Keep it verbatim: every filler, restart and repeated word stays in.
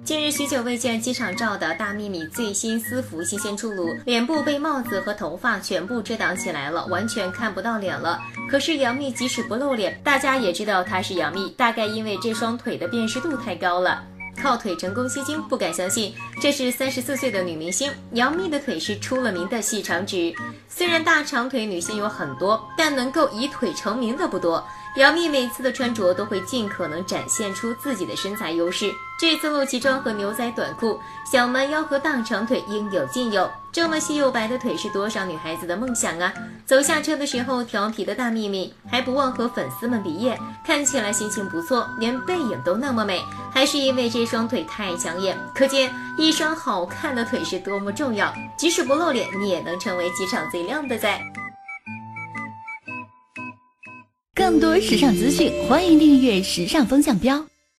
近日许久未见机场照的大幂幂最新私服新鲜出炉，脸部被帽子和头发全部遮挡起来了，完全看不到脸了。可是杨幂即使不露脸，大家也知道她是杨幂，大概因为这双腿的辨识度太高了。靠腿成功吸睛，不敢相信这是三十四岁的女明星。杨幂的腿是出了名的细长直，虽然大长腿女性有很多，但能够以腿成名的不多。杨幂每次的穿着都会尽可能展现出自己的身材优势，这次露脐装和牛仔短裤，小蛮腰和大长腿应有尽有。这么细又白的腿是多少女孩子的梦想啊！走下车的时候，调皮的大幂幂还不忘和粉丝们比耶，看起来心情不错，连背影都那么美，还是因为这双腿太抢眼。可见一双好看的腿是多么重要，即使不露脸，你也能成为机场最靓的仔。 更多时尚资讯，欢迎订阅时尚风向标。